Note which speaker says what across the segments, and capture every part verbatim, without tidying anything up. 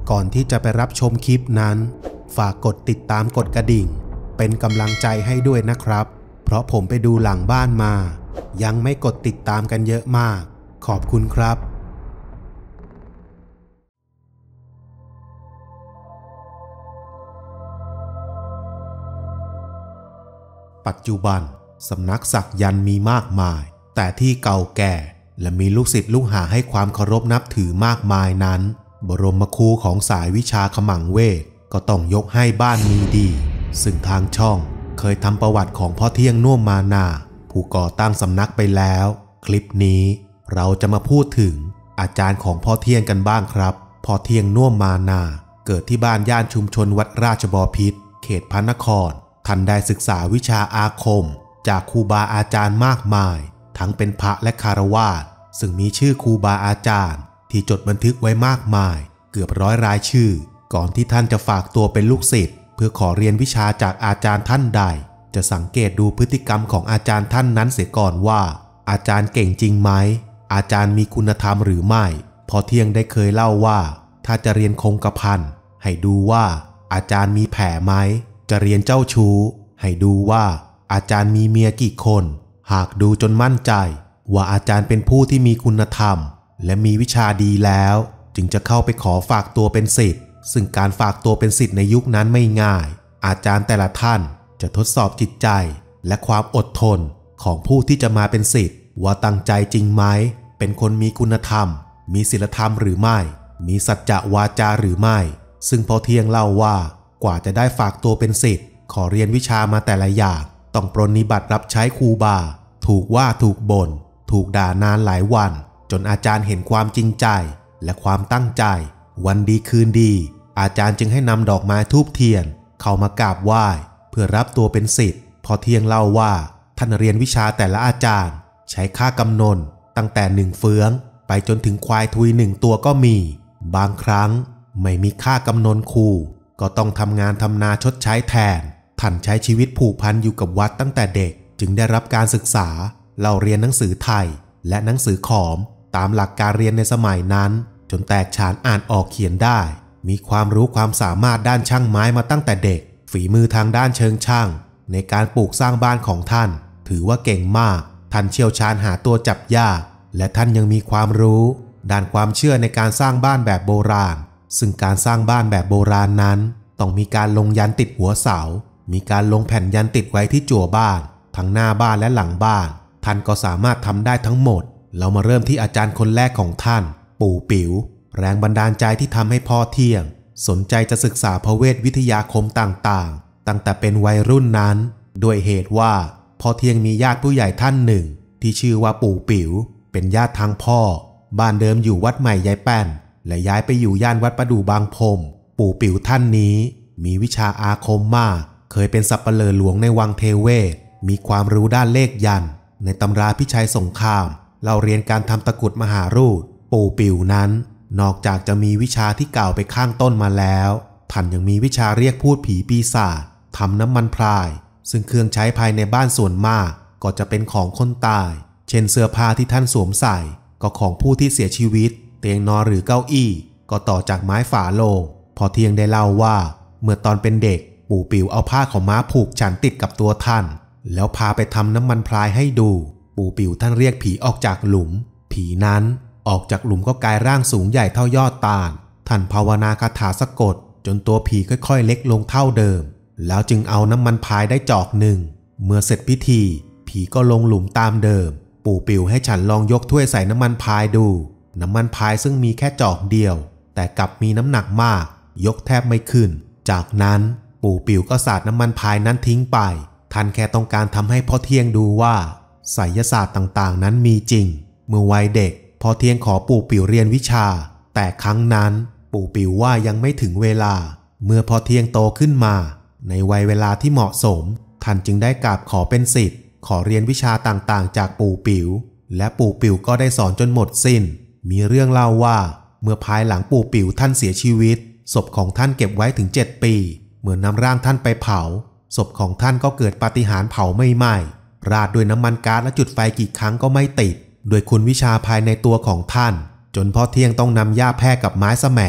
Speaker 1: ก่อนที่จะไปรับชมคลิปนั้นฝากกดติดตามกดกระดิ่งเป็นกำลังใจให้ด้วยนะครับเพราะผมไปดูหลังบ้านมายังไม่กดติดตามกันเยอะมากขอบคุณครับปัจจุบันสำนักศักยันต์มีมากมายแต่ที่เก่าแก่และมีลูกศิษย์ลูกหาให้ความเคารพนับถือมากมายนั้นบรมครูของสายวิชาขมังเวทก็ต้องยกให้บ้านมีดีซึ่งทางช่องเคยทำประวัติของพ่อเที่ยงน่วมมานาผู้ก่อตั้งสำนักไปแล้วคลิปนี้เราจะมาพูดถึงอาจารย์ของพ่อเที่ยงกันบ้างครับพ่อเที่ยงน่วมมานาเกิดที่บ้านย่านชุมชนวัดราชบพิตรเขตพระนครท่านได้ศึกษาวิชาอาคมจากครูบาอาจารย์มากมายทั้งเป็นพระและคฤหัสถ์ซึ่งมีชื่อครูบาอาจารย์ที่จดบันทึกไว้มากมายเกือบร้อยรายชื่อก่อนที่ท่านจะฝากตัวเป็นลูกศิษย์เพื่อขอเรียนวิชาจากอาจารย์ท่านใดจะสังเกตดูพฤติกรรมของอาจารย์ท่านนั้นเสียก่อนว่าอาจารย์เก่งจริงไหมอาจารย์มีคุณธรรมหรือไม่พอเที่ยงได้เคยเล่าว่าถ้าจะเรียนคงกระพันให้ดูว่าอาจารย์มีแผลไหมจะเรียนเจ้าชู้ให้ดูว่าอาจารย์มีเมียกี่คนหากดูจนมั่นใจว่าอาจารย์เป็นผู้ที่มีคุณธรรมและมีวิชาดีแล้วจึงจะเข้าไปขอฝากตัวเป็นศิษย์ซึ่งการฝากตัวเป็นศิษย์ในยุคนั้นไม่ง่ายอาจารย์แต่ละท่านจะทดสอบจิตใจและความอดทนของผู้ที่จะมาเป็นศิษย์ว่าตั้งใจจริงไหมเป็นคนมีคุณธรรมมีศีลธรรมหรือไม่มีสัจจะวาจาหรือไม่ซึ่งพ่อเที่ยงเล่าว่ากว่าจะได้ฝากตัวเป็นศิษย์ขอเรียนวิชามาแต่ละอย่างต้องปรนนิบัติรับใช้ครูบาถูกว่าถูกบ่นถูกด่านานหลายวันจนอาจารย์เห็นความจริงใจและความตั้งใจวันดีคืนดีอาจารย์จึงให้นำดอกไม้ธูปเทียนเข้ามากราบไหว้เพื่อรับตัวเป็นศิษย์พอเที่ยงเล่าว่าท่านเรียนวิชาแต่ละอาจารย์ใช้ค่ากำนนตั้งแต่หนึ่งเฟืองไปจนถึงควายทุยหนึ่งตัวก็มีบางครั้งไม่มีค่ากำนนครูก็ต้องทำงานทำนาชดใช้แทนท่านใช้ชีวิตผูกพันอยู่กับวัดตั้งแต่เด็กจึงได้รับการศึกษาเล่าเรียนหนังสือไทยและหนังสือขอมตามหลักการเรียนในสมัยนั้นจนแตกฉานอ่านออกเขียนได้มีความรู้ความสามารถด้านช่างไม้มาตั้งแต่เด็กฝีมือทางด้านเชิงช่างในการปลูกสร้างบ้านของท่านถือว่าเก่งมากท่านเชี่ยวชาญหาตัวจับยากและท่านยังมีความรู้ด้านความเชื่อในการสร้างบ้านแบบโบราณซึ่งการสร้างบ้านแบบโบราณนั้นต้องมีการลงยันติดหัวเสามีการลงแผ่นยันติดไว้ที่จั่วบ้านทั้งหน้าบ้านและหลังบ้านท่านก็สามารถทำได้ทั้งหมดเรามาเริ่มที่อาจารย์คนแรกของท่านปู่ปิ๋วแรงบันดาลใจที่ทำให้พ่อเที่ยงสนใจจะศึกษาพระเวทวิทยาคมต่างๆตั้งแต่เป็นวัยรุ่นนั้นด้วยเหตุว่าพ่อเที่ยงมีญาติผู้ใหญ่ท่านหนึ่งที่ชื่อว่าปู่ปิ๋วเป็นญาติทางพ่อบ้านเดิมอยู่วัดใหม่ยายแป้นและย้ายไปอยู่ย่านวัดประดู่บางพรมปู่ปิ๋วท่านนี้มีวิชาอาคมมากเคยเป็นสัปเหร่อหลวงในวังเทเวศมีความรู้ด้านเลขยันต์ในตำราพิชัยสงครามเราเรียนการทำตะกรุดมหารูปปู่ปิ๋วนั้นนอกจากจะมีวิชาที่กล่าวไปข้างต้นมาแล้วท่านยังมีวิชาเรียกพูดผีปีศาจทำน้ำมันพรายซึ่งเครื่องใช้ภายในบ้านส่วนมากก็จะเป็นของคนตายเช่นเสื้อผ้าที่ท่านสวมใส่ก็ของผู้ที่เสียชีวิตเตียงนอนหรือเก้าอี้ก็ต่อจากไม้ฝาโลงพอเที่ยงได้เล่าว่าเมื่อตอนเป็นเด็กปู่ปิ๋วเอาผ้าของม้าผูกฉันติดกับตัวท่านแล้วพาไปทำน้ำมันพรายให้ดูปู่ปิ๋วท่านเรียกผีออกจากหลุมผีนั้นออกจากหลุมก็กลายร่างสูงใหญ่เท่ายอดตาลท่านภาวนาคาถาสะกดจนตัวผีค่อยๆเล็กลงเท่าเดิมแล้วจึงเอาน้ำมันพรายได้จอกหนึ่งเมื่อเสร็จพิธีผีก็ลงหลุมตามเดิมปู่ปิ๋วให้ฉันลองยกถ้วยใส่น้ำมันพรายดูน้ำมันพรายซึ่งมีแค่จอกเดียวแต่กลับมีน้ำหนักมากยกแทบไม่ขึ้นจากนั้นปู่ปิ๋วก็สาดน้ำมันพรายนั้นทิ้งไปท่านแค่ต้องการทำให้พ่อเที่ยงดูว่าไสยศาสตร์ต่างๆนั้นมีจริงเมื่อวัยเด็กพ่อเที่ยงขอปู่ปิ๋วเรียนวิชาแต่ครั้งนั้นปู่ปิ๋วว่ายังไม่ถึงเวลาเมื่อพ่อเที่ยงโตขึ้นมาในวัยเวลาที่เหมาะสมท่านจึงได้กราบขอเป็นศิษย์ขอเรียนวิชาต่างๆจากปู่ปิ๋วและปู่ปิ๋วก็ได้สอนจนหมดสิ้นมีเรื่องเล่าว่าเมื่อภายหลังปู่ปิ๋วท่านเสียชีวิตศพของท่านเก็บไว้ถึงเจ็ดปีเมื่อนำร่างท่านไปเผาศพของท่านก็เกิดปาฏิหาริย์เผาไม่ไหม้ราดด้วยน้ำมันก๊าซและจุดไฟกี่ครั้งก็ไม่ติดโดยคุณวิชาภายในตัวของท่านจนพ่อเที่ยงต้องนำหญ้าแพรกกับไม้แสม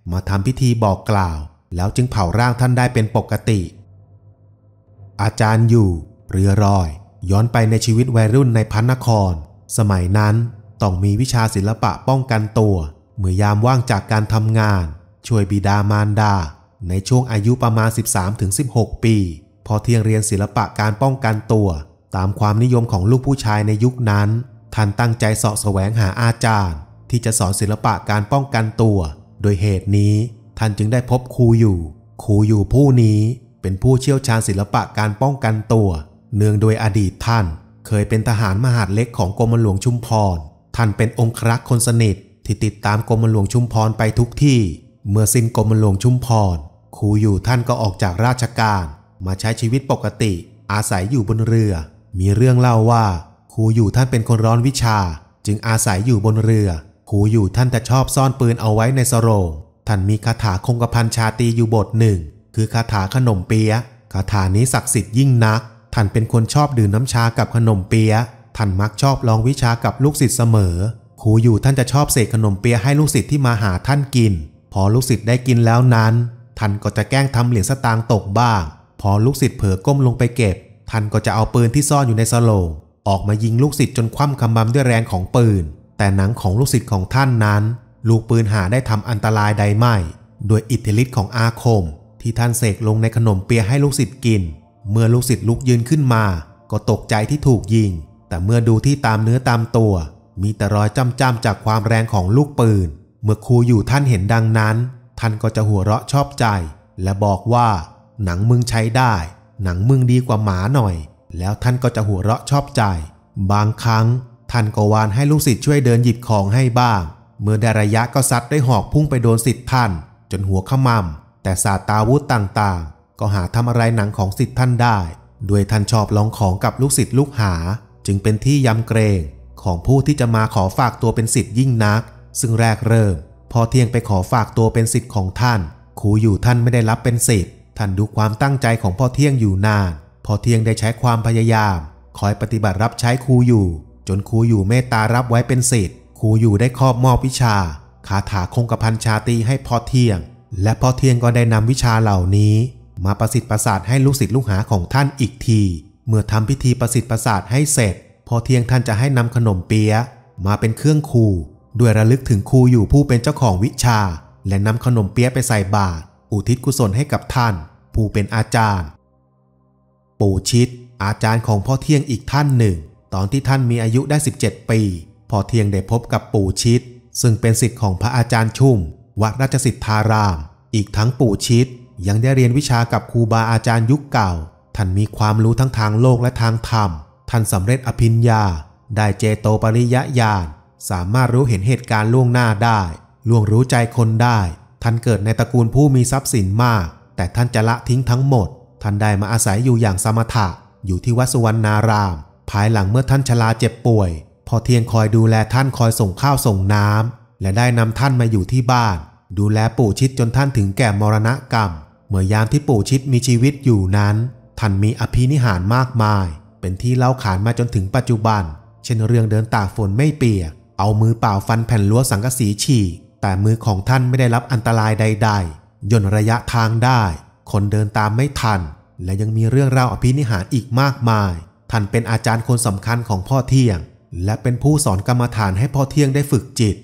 Speaker 1: มาทำพิธีบอกกล่าวแล้วจึงเผาร่างท่านได้เป็นปกติอาจารย์อยู่เรือรอยย้อนไปในชีวิตวัยรุ่นในพระนครสมัยนั้นต้องมีวิชาศิลปะป้องกันตัวเมื่อยามว่างจากการทำงานช่วยบิดามารดาในช่วงอายุประมาณ สิบสามถึงสิบหก ปีพอเที่ยงเรียนศิลปะการป้องกันตัวตามความนิยมของลูกผู้ชายในยุคนั้นท่านตั้งใจเสาะแสวงหาอาจารย์ที่จะสอนศิลปะการป้องกันตัวโดยเหตุนี้ท่านจึงได้พบครูอยู่ครูอยู่ผู้นี้เป็นผู้เชี่ยวชาญศิลปะการป้องกันตัวเนื่องโดยอดีตท่านเคยเป็นทหารมหาดเล็กของกรมหลวงชุมพรท่านเป็นองครักษ์คนสนิทที่ติดตามกรมหลวงชุมพรไปทุกที่เมื่อสิ้นกรมหลวงชุมพรครูอยู่ท่านก็ออกจากราชการมาใช้ชีวิตปกติอาศัยอยู่บนเรือมีเรื่องเล่าว่าครูอยู่ท่านเป็นคนร้อนวิชาจึงอาศัยอยู่บนเรือครูอยู่ท่านจะชอบซ่อนปืนเอาไว้ในสโรงท่านมีคาถาคงกระพันชาตรีอยู่บทหนึ่งคือคาถาขนมเปี๊ยะคาถานี้ศักดิ์สิทธิ์ยิ่งนักท่านเป็นคนชอบดื่มน้ำชากับขนมเปี๊ยะท่านมักชอบลองวิชากับลูกศิษย์เสมอครูอยู่ท่านจะชอบเสกขนมเปี๊ยะให้ลูกศิษย์ที่มาหาท่านกินพอลูกศิษย์ได้กินแล้วนั้นท่านก็จะแกล้งทำเหรียญสตางค์ตกบ้างพอลูกศิษย์เผลอก้มลงไปเก็บท่านก็จะเอาปืนที่ซ่อนอยู่ในสโลงออกมายิงลูกศิษย์จนคว่ำคำบำด้วยแรงของปืนแต่หนังของลูกศิษย์ของท่านนั้นลูกปืนหาได้ทำอันตรายใดไม่โดยอิทธิฤทธิ์ของอาคมที่ท่านเสกลงในขนมเปี๊ยะให้ลูกศิษย์กินเมื่อลูกศิษย์ลุกยืนขึ้นมาก็ตกใจที่ถูกยิงแต่เมื่อดูที่ตามเนื้อตามตัวมีแต่รอยจ้ำๆจากความแรงของลูกปืนเมื่อครูอยู่ท่านเห็นดังนั้นท่านก็จะหัวเราะชอบใจและบอกว่าหนังมึงใช้ได้หนังมึงดีกว่าหมาหน่อยแล้วท่านก็จะหัวเราะชอบใจบางครั้งท่านก็วานให้ลูกศิษย์ช่วยเดินหยิบของให้บ้างเมื่อได้ระยะก็ซัดด้วยหอกพุ่งไปโดนศิษย์ท่านจนหัวขมำแต่ศาสตราวุธต่างๆก็หาทำอะไรหนังของศิษย์ท่านได้ด้วยท่านชอบลองของกับลูกศิษย์ลูกหาจึงเป็นที่ยำเกรงของผู้ที่จะมาขอฝากตัวเป็นศิษย์ยิ่งนักซึ่งแรกเริ่มพอเที่ยงไปขอฝากตัวเป็นศิษย์ของท่านครูอยู่ท่านไม่ได้รับเป็นศิษย์ท่านดูความตั้งใจของพ่อเที่ยงอยู่นานพ่อเที่ยงได้ใช้ความพยายามคอยปฏิบัติรับใช้ครูอยู่จนครูอยู่เมตตารับไว้เป็นศิษย์ครูอยู่ได้ครอบมอบวิชาคาถาคงกระพันชาตรีให้พ่อเที่ยงและพ่อเที่ยงก็ได้นำวิชาเหล่านี้มาประสิทธิ์ประสาทให้ลูกศิษย์ลูกหาของท่านอีกทีเมื่อทำพิธีประสิทธิ์ประสาทให้เสร็จพ่อเที่ยงท่านจะให้นำขนมเปี๊ยะมาเป็นเครื่องครูด้วยระลึกถึงครูอยู่ผู้เป็นเจ้าของวิชาและนำขนมเปี๊ยะไปใส่บาตรอุทิศกุศลให้กับท่านผู้เป็นอาจารย์ปู่ชิดอาจารย์ของพ่อเที่ยงอีกท่านหนึ่งตอนที่ท่านมีอายุได้สิบเจ็ดปีพ่อเที่ยงได้พบกับปู่ชิดซึ่งเป็นศิษย์ของพระอาจารย์ชุ่มวัดราชสิทธารามอีกทั้งปู่ชิดยังได้เรียนวิชากับครูบาอาจารย์ยุคเก่าท่านมีความรู้ทั้งทางโลกและทางธรรมท่านสำเร็จอภิญญาได้เจโตปริยญาณสามารถรู้เห็นเหตุการณ์ล่วงหน้าได้ล่วงรู้ใจคนได้ท่านเกิดในตระกูลผู้มีทรัพย์สินมากแต่ท่านจะละทิ้งทั้งหมดท่านได้มาอาศัยอยู่อย่างสมถะอยู่ที่วัดสุวรรณารามภายหลังเมื่อท่านชราเจ็บป่วยพ่อเที่ยงคอยดูแลท่านคอยส่งข้าวส่งน้ำและได้นำท่านมาอยู่ที่บ้านดูแลปู่ชิดจนท่านถึงแก่มรณกรรมเมื่อยามที่ปู่ชิดมีชีวิตอยู่นั้นท่านมีอภินิหารมากมายเป็นที่เล่าขานมาจนถึงปัจจุบันเช่นเรื่องเดินตากฝนไม่เปียกเอามือเปล่าฟันแผ่นรั้วสังกะสีฉีกแต่มือของท่านไม่ได้รับอันตรายใดๆย่นระยะทางได้คนเดินตามไม่ทันและยังมีเรื่องราวอภินิหารอีกมากมายท่านเป็นอาจารย์คนสำคัญของพ่อเที่ยงและเป็นผู้สอนกรรมฐานให้พ่อเที่ยงได้ฝึกจิต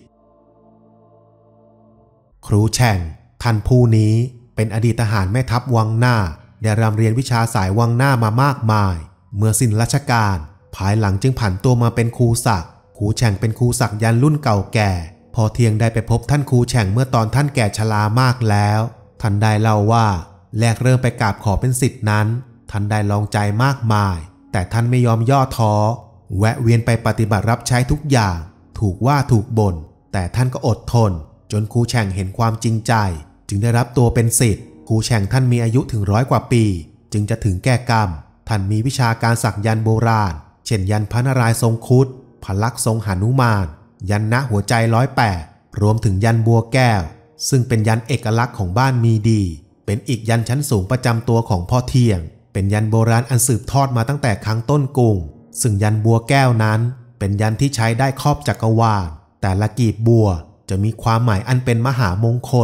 Speaker 1: ครูแช่งท่านผู้นี้เป็นอดีตทหารแม่ทัพวังหน้าได้รำเรียนวิชาสายวังหน้ามามากมายเมื่อสิ้นราชการภายหลังจึงผันตัวมาเป็นครูศักดิ์ครูแช่งเป็นครูศักดิ์ยันรุ่นเก่าแก่พอเที่ยงได้ไปพบท่านครูแช่งเมื่อตอนท่านแก่ชรามากแล้วท่านได้เล่าว่าแรกเริ่มไปกราบขอเป็นศิษย์นั้นท่านได้ลองใจมากมายแต่ท่านไม่ยอมย่อท้อแวะเวียนไปปฏิบัติรับใช้ทุกอย่างถูกว่าถูกบ่นแต่ท่านก็อดทนจนครูแช่งเห็นความจริงใจจึงได้รับตัวเป็นศิษย์ครูแช่งท่านมีอายุถึงร้อยกว่าปีจึงจะถึงแก่กรรมท่านมีวิชาการสักยันต์โบราณเช่นยันพระนารายณ์ทรงครุฑพลักษณ์ทรงหนุมานยันณหัวใจร้อยแปดรวมถึงยันบัวแก้วซึ่งเป็นยันเอกลักษณ์ของบ้านมีดีเป็นอีกยันชั้นสูงประจำตัวของพ่อเที่ยงเป็นยันโบราณอันสืบทอดมาตั้งแต่ครั้งต้นกรุงซึ่งยันบัวแก้วนั้นเป็นยันที่ใช้ได้ครอบจักรวาลแต่ละกีบบัวจะมีความหมายอันเป็นมหามงคล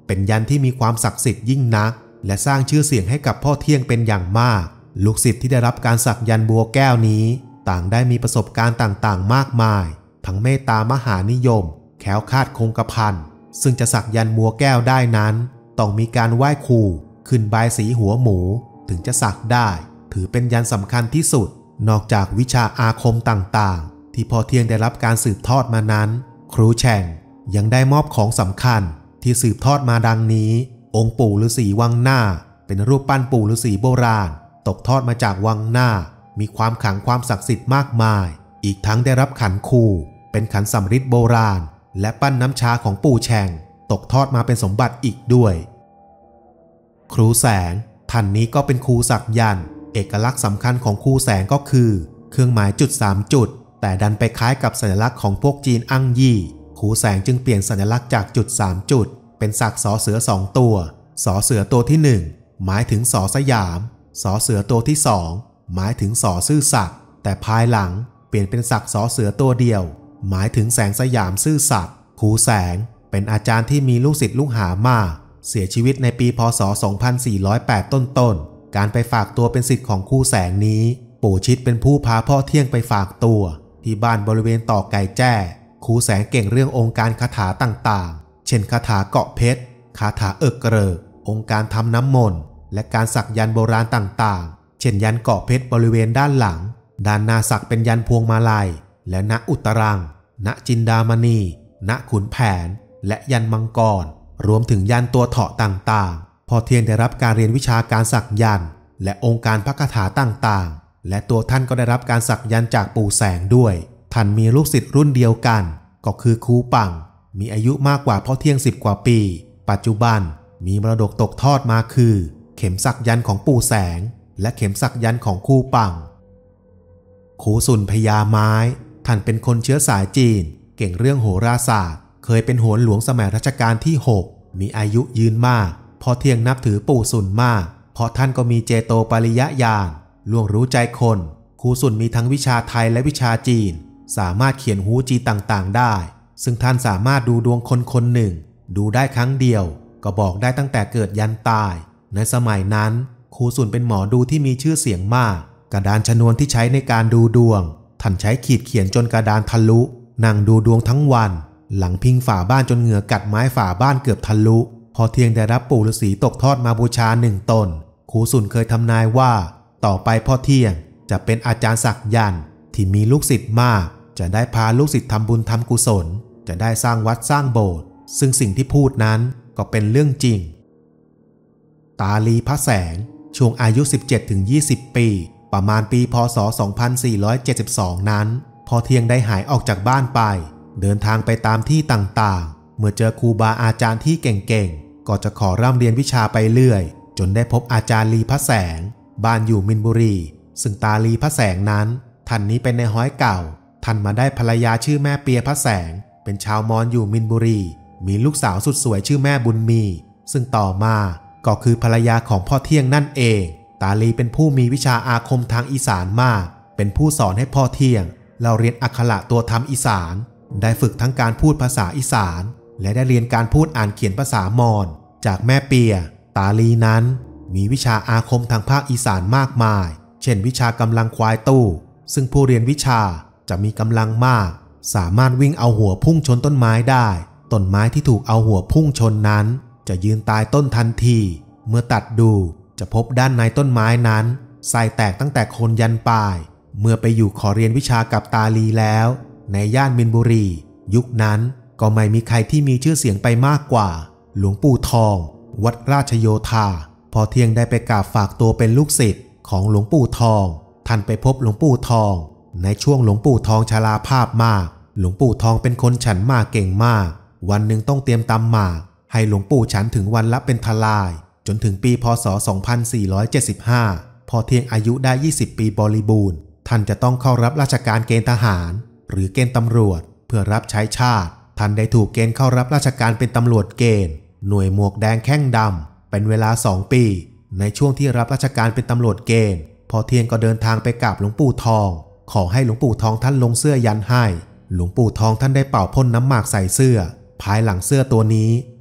Speaker 1: เป็นยันที่มีความศักดิ์สิทธิ์ยิ่งนักและสร้างชื่อเสียงให้กับพ่อเที่ยงเป็นอย่างมากลูกศิษย์ที่ได้รับการสักยันต์บัวแก้วนี้ต่างได้มีประสบการณ์ต่างๆมากมายทั้งเมตตามหานิยมแคล้วคลาดคงกระพันซึ่งจะสักยันต์บัวแก้วได้นั้นต้องมีการไหว้ครูขึ้นบายสีหัวหมูถึงจะสักได้ถือเป็นยันสำคัญที่สุดนอกจากวิชาอาคมต่างๆที่พ่อเที่ยงได้รับการสืบทอดมานั้นครูแฉ่งยังได้มอบของสำคัญที่สืบทอดมาดังนี้องค์ปู่ฤาษีวังหน้าเป็นรูปปั้นปู่ฤาษีโบราณตกทอดมาจากวังหน้ามีความขลังความศักดิ์สิทธิ์มากมายอีกทั้งได้รับขันคูเป็นขันสำริดโบราณและปั้นน้ำชาของปู่แฉ่งตกทอดมาเป็นสมบัติอีกด้วยครูแสงท่านนี้ก็เป็นครูสักยันต์เอกลักษณ์สำคัญของครูแสงก็คือเครื่องหมายจุดสามจุดแต่ดันไปคล้ายกับสัญลักษณ์ของพวกจีนอั่งยี่ครูแสงจึงเปลี่ยนสัญลักษณ์จากจุดสามจุดเป็นสักสอเสือสองตัวสอเสือตัวที่หนึ่งหมายถึงสอสยามสอเสือตัวที่สองหมายถึงสอซื่อสัตย์แต่ภายหลังเปลี่ยนเป็นสักสอเสือตัวเดียวหมายถึงแสงสยามซื่อสัตย์ครูแสงเป็นอาจารย์ที่มีลูกศิษย์ลูกหามากเสียชีวิตในปีพ.ศ. สองพันสี่ร้อยแปด ต้นๆการไปฝากตัวเป็นศิษย์ของครูแสงนี้ปู่ชิดเป็นผู้พาพ่อเที่ยงไปฝากตัวที่บ้านบริเวณต่อไก่แจ้ครูแสงเก่งเรื่ององค์การคาถาต่างๆเช่นคาถาเกาะเพชรคาถาเอิกเกริกองค์การทำน้ำมนต์และการสักยันต์โบราณต่างๆเช่นยันต์เกาะเพชรบริเวณด้านหลังด้านหน้าสักเป็นยันต์พวงมาลัยและณอุตรังณจินดามณีณขุนแผนและยันต์มังกรรวมถึงยันต์ตัวเถาะต่างๆพอเทียนได้รับการเรียนวิชาการสักยันต์และองค์การพระคาถาต่างๆและตัวท่านก็ได้รับการสักยันต์จากปู่แสงด้วยท่านมีลูกศิษย์รุ่นเดียวกันก็คือครูปังมีอายุมากกว่าพ่อเที่ยงสิบกว่าปีปัจจุบันมีมรดกตกทอดมาคือเข็มสักยันต์ของปู่แสงและเข็มสักยันต์ของครูปังครูสุนพญาไม้ท่านเป็นคนเชื้อสายจีนเก่งเรื่องโหราศาสตร์เคยเป็นโหรหลวงสมัยรัชกาลที่หกมีอายุยืนมากพอเที่ยงนับถือปู่สุนมากเพราะท่านก็มีเจโตปริยญาณล่วงรู้ใจคนครูสุนมีทั้งวิชาไทยและวิชาจีนสามารถเขียนฮูจีต่างๆได้ซึ่งท่านสามารถดูดวงคนคนหนึ่งดูได้ครั้งเดียวก็บอกได้ตั้งแต่เกิดยันตายในสมัยนั้นครูสุนเป็นหมอดูที่มีชื่อเสียงมากกระดานชนวนที่ใช้ในการดูดวงท่านใช้ขีดเขียนจนกระดานทะลุนั่งดูดวงทั้งวันหลังพิงฝาบ้านจนเหงื่อกัดไม้ฝาบ้านเกือบทะลุพอเที่ยงได้รับปู่ฤาษีตกทอดมาบูชาหนึ่งตนครูสุนเคยทำนายว่าต่อไปพ่อเที่ยงจะเป็นอาจารย์สักยันต์ที่มีลูกศิษย์มากจะได้พาลูกศิษย์ทำบุญทำกุศลจะได้สร้างวัดสร้างโบสถ์ซึ่งสิ่งที่พูดนั้นก็เป็นเรื่องจริงตาลีพระแสงช่วงอายุ สิบเจ็ดถึงยี่สิบ ปีประมาณปีพ.ศ. สองพันสี่ร้อยเจ็ดสิบสอง นั้นพอเที่ยงได้หายออกจากบ้านไปเดินทางไปตามที่ต่างๆเมื่อเจอครูบาอาจารย์ที่เก่งๆก็จะขอร่ำเรียนวิชาไปเรื่อยจนได้พบอาจารย์ลีพระแสงบ้านอยู่มินบุรีซึ่งตาลีพระแสงนั้นท่านนี้เป็นในห้อยเก่าท่านมาได้ภรรยาชื่อแม่เปียพระแสงเป็นชาวมอญอยู่มินบุรีมีลูกสาวสุดสวยชื่อแม่บุญมีซึ่งต่อมาก็คือภรรยาของพ่อเที่ยงนั่นเองตาลีเป็นผู้มีวิชาอาคมทางอีสานมากเป็นผู้สอนให้พ่อเที่ยงเราเรียนอักขระตัวธรรมอีสานได้ฝึกทั้งการพูดภาษาอีสานและได้เรียนการพูดอ่านเขียนภาษามอญจากแม่เปียตาลีนั้นมีวิชาอาคมทางภาคอีสานมากมายเช่นวิชากำลังควายตู้ซึ่งผู้เรียนวิชาจะมีกำลังมากสามารถวิ่งเอาหัวพุ่งชนต้นไม้ได้ต้นไม้ที่ถูกเอาหัวพุ่งชนนั้นจะยืนตายต้นทันทีเมื่อตัดดูจะพบด้านในต้นไม้นั้นไส้แตกตั้งแต่โคนยันปลายเมื่อไปอยู่ขอเรียนวิชากับตาลีแล้วในย่านมินบุรียุคนั้นก็ไม่มีใครที่มีชื่อเสียงไปมากกว่าหลวงปู่ทองวัดราชโยธาพอเที่ยงได้ไปกราบฝากตัวเป็นลูกศิษย์ของหลวงปู่ทองท่านไปพบหลวงปู่ทองในช่วงหลวงปู่ทองชราภาพมากหลวงปู่ทองเป็นคนฉันหมากเก่งมากวันหนึ่งต้องเตรียมตำหมากให้หลวงปู่ฉันถึงวันละเป็นทลายจนถึงปีพ.ศ. สองพันสี่ร้อยเจ็ดสิบห้าพอเที่ยงอายุได้ยี่สิบปีบริบูรณ์ท่านจะต้องเข้ารับราชการเกณฑ์ทหารหรือเกณฑ์ตำรวจเพื่อรับใช้ชาติท่านได้ถูกเกณฑ์เข้ารับราชการเป็นตำรวจเกณฑ์หน่วยหมวกแดงแข้งดำเป็นเวลาสองปีในช่วงที่รับราชการเป็นตำรวจเกณฑ์พอเที่ยงก็เดินทางไปกราบหลวงปู่ทองขอให้หลวงปู่ทองท่านลงเสื้อยันให้หลวงปู่ทองท่านได้เป่าพ่นน้ำหมากใส่เสื้อภายหลังเสื้อตัวนี้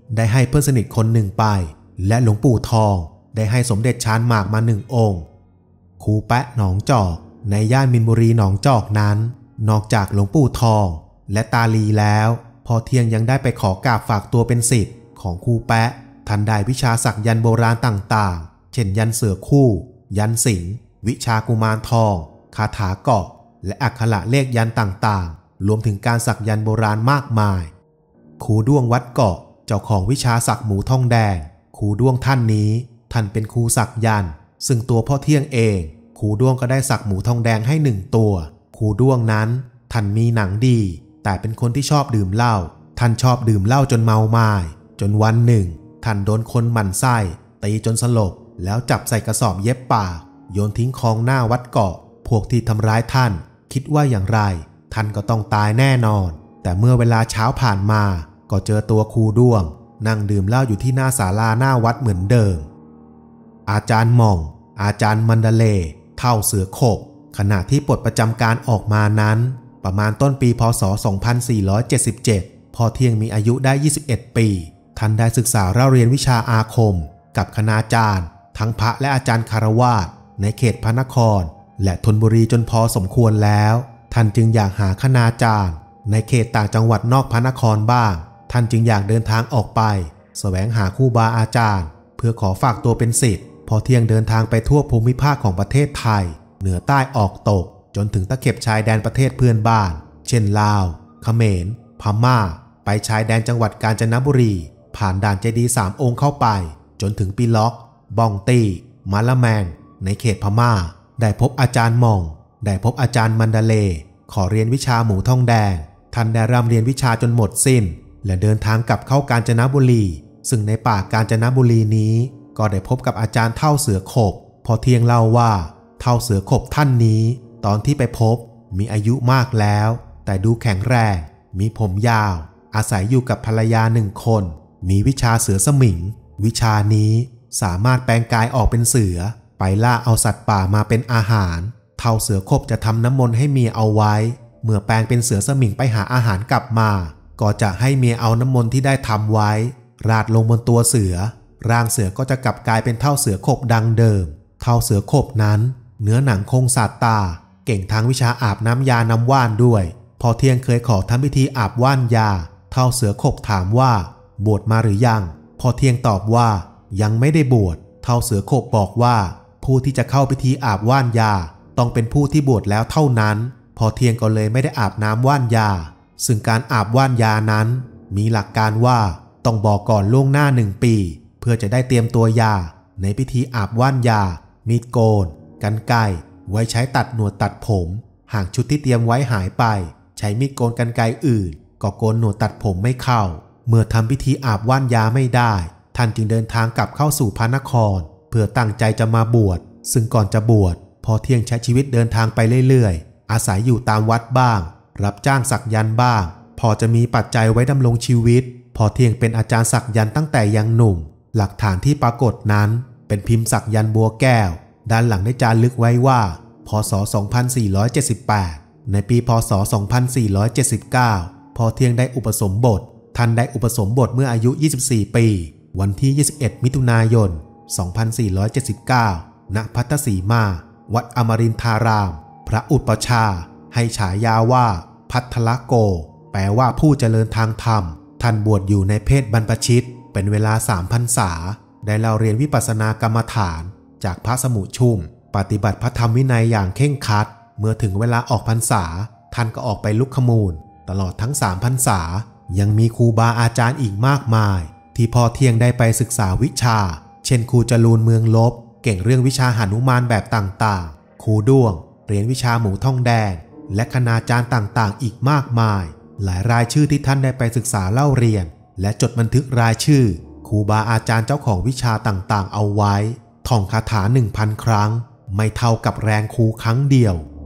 Speaker 1: ได้ให้เพื่อนสนิทคนหนึ่งไปและหลวงปู่ทองได้ให้สมเด็จชานหมากมาหนึ่งองค์ครูแปะหนองจอกในย่านมินบุรีหนองจอกนั้นนอกจากหลวงปู่ทองและตาลีแล้วพอเที่ยงยังได้ไปขอกราบฝากตัวเป็นศิษย์ของครูแปะท่านได้วิชาสักยันต์โบราณต่างๆเช่นยันเสือคู่ยันสิงห์วิชากุมารทองคาถาเกาะและอักขระเลขยันต์ต่างๆรวมถึงการสักยันต์โบราณมากมายครูด้วงวัดเกาะเจ้าของวิชาสักหมูทองแดงครูด้วงท่านนี้ท่านเป็นครูสักยันต์ซึ่งตัวพ่อเที่ยงเองครูด้วงก็ได้สักหมูทองแดงให้หนึ่งตัวครูด้วงนั้นท่านมีหนังดีแต่เป็นคนที่ชอบดื่มเหล้าท่านชอบดื่มเหล้าจนเมาไม้จนวันหนึ่งท่านโดนคนหมั่นไส้ตีจนสลบแล้วจับใส่กระสอบเย็บปากโยนทิ้งคลองหน้าวัดเกาะพวกที่ทำร้ายท่านคิดว่าอย่างไรท่านก็ต้องตายแน่นอนแต่เมื่อเวลาเช้าผ่านมาก็เจอตัวครูด้วงนั่งดื่มเหล้าอยู่ที่หน้าศาลาหน้าวัดเหมือนเดิมอาจารย์หม่องอาจารย์มันดาเลเท่าเสือโขบขณะที่ปลดประจำการออกมานั้นประมาณต้นปีพ.ศ. สองพันสี่ร้อยเจ็ดสิบเจ็ดพอเที่ยงมีอายุได้ยี่สิบเอ็ดปีท่านได้ศึกษาเล่าเรียนวิชาอาคมกับคณาจารย์ทั้งพระและอาจารย์คารวาสในเขตพระนครและธนบุรีจนพอสมควรแล้วท่านจึงอยากหาคณาจารย์ในเขตต่างจังหวัดนอกพระนครบ้างท่านจึงอยากเดินทางออกไปแสวงหาครูบาอาจารย์เพื่อขอฝากตัวเป็นศิษย์พอเที่ยงเดินทางไปทั่วภูมิภาคของประเทศไทยเหนือใต้ออกตกจนถึงตะเข็บชายแดนประเทศเพื่อนบ้านเช่นลาวเขมรพม่าไปชายแดนจังหวัดกาญจนบุรีผ่านด่านเจดีย์สามองค์เข้าไปจนถึงปีล็อกบองตี้มะละแมงในเขตพม่าได้พบอาจารย์หม่องได้พบอาจารย์มันดาเลขอเรียนวิชาหมูทองแดงท่านได้ร่ำเรียนวิชาจนหมดสิ้นและเดินทางกลับเข้ากาญจนบุรีซึ่งในป่ากาญจนบุรีนี้ก็ได้พบกับอาจารย์เท่าเสือโขบพอเที่ยงเล่าว่าเท่าเสือโขบท่านนี้ตอนที่ไปพบมีอายุมากแล้วแต่ดูแข็งแรงมีผมยาวอาศัยอยู่กับภรรยาหนึ่งคนมีวิชาเสือสมิงวิชานี้สามารถแปลงกายออกเป็นเสือไปล่าเอาสัตว์ป่ามาเป็นอาหารเท่าเสือโขบจะทำน้ำมนต์ให้เมียเอาไว้เมื่อแปลงเป็นเสือสมิงไปหาอาหารกลับมาก็จะให้เมียเอาน้ำมนต์ที่ได้ทำไว้ราดลงบนตัวเสือร่างเสือก็จะกลับกลายเป็นเท่าเสือโขบดังเดิมเท่าเสือโขบนั้นเนื้อหนังคงสาดตาเก่งทางวิชาอาบน้ำยาน้ำว่านด้วยพอเที่ยงเคยขอทำพิธีอาบว่านยาเท่าเสือโขบถามว่าบวชมาหรือยังพอเที่ยงตอบว่ายังไม่ได้บวชเท่าเสือโขบบอกว่าผู้ที่จะเข้าพิธีอาบว่านยาต้องเป็นผู้ที่บวชแล้วเท่านั้นพอเที่ยงก็เลยไม่ได้อาบน้ำว่านยาซึ่งการอาบว่านยานั้นมีหลักการว่าต้องบอกก่อนล่วงหน้าหนึ่งปีเพื่อจะได้เตรียมตัวยาในพิธีอาบว่านยามีดโกนกรรไกรไว้ใช้ตัดหนวดตัดผมหากชุดที่เตรียมไว้หายไปใช้มีดโกนกรรไกรอื่นก็โกนหนวดตัดผมไม่เข้าเมื่อทำพิธีอาบว่านยาไม่ได้ท่านจึงเดินทางกลับเข้าสู่พระนครเพื่อตั้งใจจะมาบวชซึ่งก่อนจะบวชพอเที่ยงใช้ชีวิตเดินทางไปเรื่อยๆอาศัยอยู่ตามวัดบ้างรับจ้างสักยันต์บ้างพอจะมีปัจจัยไว้ดำรงชีวิตพอเที่ยงเป็นอาจารย์สักยันต์ตั้งแต่ยังหนุ่มหลักฐานที่ปรากฏนั้นเป็นพิมพ์สักยันต์บัวแก้วด้านหลังได้จารึกไว้ว่าพ.ศ. สองพันสี่ร้อยเจ็ดสิบแปดในปีพ.ศ. สองพันสี่ร้อยเจ็ดสิบเก้าพอเที่ยงได้อุปสมบทท่านได้อุปสมบทเมื่ออายุยี่สิบสี่ปีวันที่ยี่สิบเอ็ดมิถุนายนสองพันสี่ร้อยเจ็ดสิบเก้าณภัตตสีมาวัดอมรินทารามพระอุปชาให้ฉายาว่าภัทรโกแปลว่าผู้เจริญทางธรรมท่านบวชอยู่ในเพศบรรพชิตเป็นเวลาสามพรรษาได้เล่าเรียนวิปัสสนากรรมฐานจากพระสมุชุ่มปฏิบัติพระธรรมวินัยอย่างเคร่งครัดเมื่อถึงเวลาออกพรรษาท่านก็ออกไปลุกขมูลตลอดทั้งสามพรรษายังมีครูบาอาจารย์อีกมากมายที่พอเที่ยงได้ไปศึกษาวิชาเช่นครูจรูนเมืองลบเก่งเรื่องวิชาหนุมานแบบต่างๆครูด้วงเรียนวิชาหมูทองแดงและคณาจารย์ต่างๆอีกมากมายหลายรายชื่อที่ท่านได้ไปศึกษาเล่าเรียนและจดบันทึกรายชื่อครูบาอาจารย์เจ้าของวิชาต่างๆเอาไว้ท่องคาถา หนึ่งพัน ครั้งไม่เท่ากับแรงครูครั้งเดียว